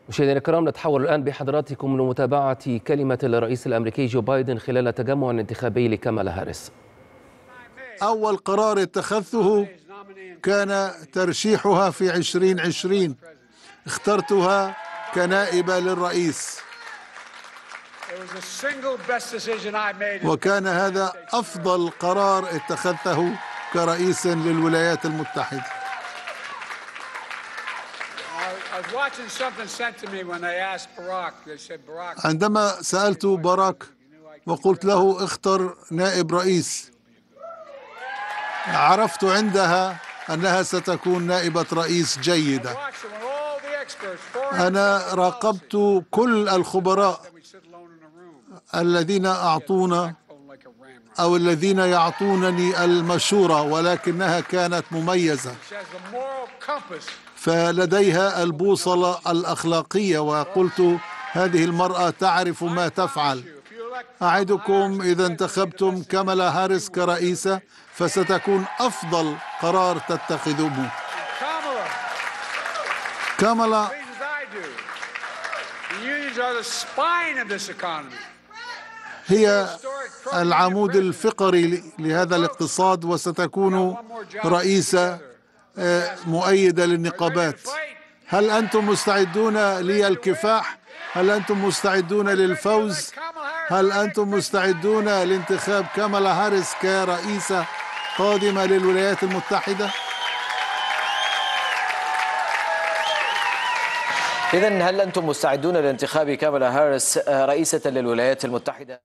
مشاهدينا الكرام، نتحول الآن بحضراتكم لمتابعة كلمة الرئيس الأمريكي جو بايدن خلال تجمع انتخابي لكامالا هاريس. أول قرار اتخذته كان ترشيحها في 2020. اخترتها كنائبة للرئيس، وكان هذا أفضل قرار اتخذته كرئيس للولايات المتحدة. عندما سألت باراك وقلت له اختر نائب رئيس، عرفت عندها أنها ستكون نائبة رئيس جيدة. أنا راقبت كل الخبراء الذين أعطونا أو الذين يعطونني المشورة، ولكنها كانت مميزة، فلديها البوصلة الأخلاقية، وقلت هذه المرأة تعرف ما تفعل. أعدكم إذا انتخبتم كامالا هاريس كرئيسة فستكون أفضل قرار تتخذوه. كامالا هي العمود الفقري لهذا الاقتصاد، وستكون رئيسة مؤيدة للنقابات. هل أنتم مستعدون للكفاح؟ هل أنتم مستعدون للفوز؟ هل أنتم مستعدون لانتخاب كامالا هاريس كرئيسة قادمة للولايات المتحدة؟ إذن هل أنتم مستعدون لانتخاب كامالا هاريس رئيسة للولايات المتحدة؟